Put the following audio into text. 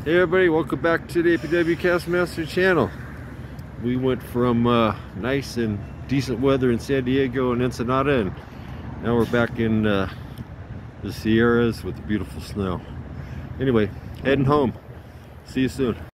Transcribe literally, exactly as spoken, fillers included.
Hey everybody, welcome back to the A P W Castmaster channel. We went from uh, nice and decent weather in San Diego and Ensenada, and now we're back in uh, the Sierras with the beautiful snow. Anyway, heading home. See you soon.